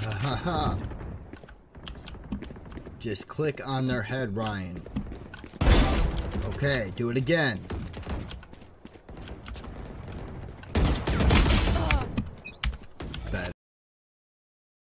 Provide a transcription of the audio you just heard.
ha. Just click on their head, Ryan. Okay, do it again.